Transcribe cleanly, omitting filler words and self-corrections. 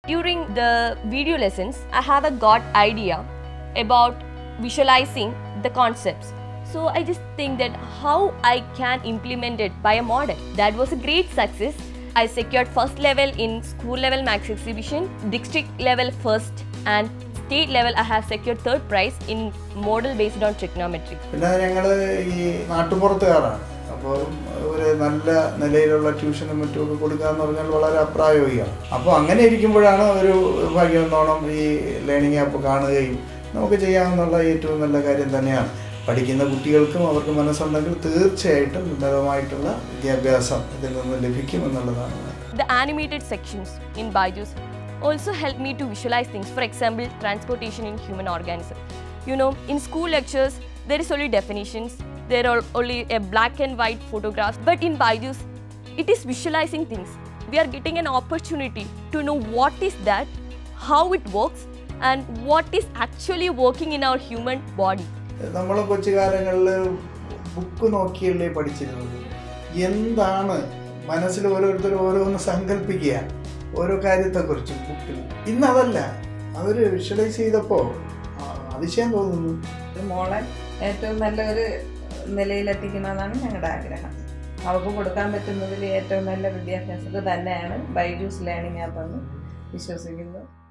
During the video lessons, I have a got idea about visualizing the concepts. So I just think that how I can implement it by a model. That was a great success. I secured first level in school level max exhibition, district level first, and state level I have secured third prize in model based on trigonometry. അപ്പോൾ ഒരു നല്ല നിലയിലുള്ള ട്യൂഷനും മറ്റുമൊക്കെ കൊടുക്കുക എന്ന് പറഞ്ഞാൽ വളരെ അപ്രായോഗികമാണ്. അപ്പോൾ അങ്ങനെ ഇരിക്കുമ്പോഴാണ് ഒരു ഭാഗ്യമെന്നോണം ഈ ലേണിംഗ് ആപ്പ് കാണുകയും നമുക്ക് ചെയ്യാവുന്നുള്ള ഏറ്റവും നല്ല കാര്യം തന്നെയാണ്. പഠിക്കുന്ന കുട്ടികൾക്കും അവർക്ക് മനസ്സുണ്ടെങ്കിൽ തീർച്ചയായിട്ടും ഉന്നതമായിട്ടുള്ള വിദ്യാഭ്യാസം ഇതിൽ നിന്ന് ലഭിക്കുമെന്നുള്ളതാണ്. The animated sections in BYJU'S also help me to visualize things. For example, transportation in human organism. You know, in school lectures, there is only definitions. There are only a black and white photographs. But in BYJU'S, it is visualizing things. We are getting an opportunity to know what is that, how it works, and what is actually working in our human body. നമ്മൾ കൊച്ചുകാലങ്ങളിൽ book നോക്കിയല്ലേ പഠിച്ചിരുന്നത്. എന്താണ് മനസ്സിൽ ഓരോരുത്തരും ഓരോന്ന് സങ്കല്പിക്കുക ഓരോ കാര്യത്തെക്കുറിച്ചും ബുക്കിൽ. ഇന്നതല്ല, അവർ visualise ചെയ്തപ്പോൾ അതിശയം തോന്നുന്നു. മോളെ ഏറ്റവും നല്ലൊരു നിലയിലെത്തിക്കണമെന്നാണ് ഞങ്ങളുടെ ആഗ്രഹം. അവർക്ക് കൊടുക്കാൻ പറ്റുന്നതിൽ ഏറ്റവും നല്ല വിദ്യാഭ്യാസത്തിൽ തന്നെയാണ് BYJU'S ലേണിംഗ് ആപ്പ് എന്ന് വിശ്വസിക്കുന്നത്.